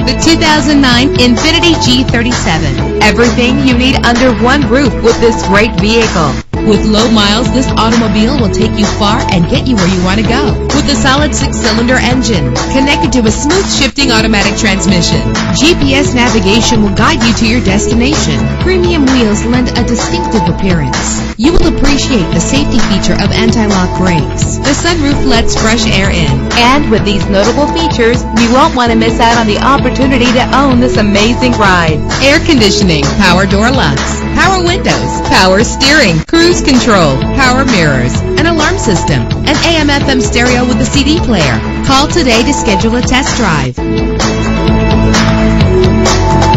The 2009 Infiniti G37. Everything you need under one roof with this great vehicle. With low miles, this automobile will take you far and get you where you want to go. With a solid 6-cylinder engine connected to a smooth shifting automatic transmission, GPS navigation will guide you to your destination. Premium wheels lend a distinctive appearance. You will appreciate the safety feature of anti-lock brakes. The sunroof lets fresh air in. And with these notable features, you won't want to miss out on the opportunity to own this amazing ride. Air conditioning, power door locks, power windows, power steering, cruise control, power mirrors, an alarm system, an AM/FM stereo with a CD player. Call today to schedule a test drive.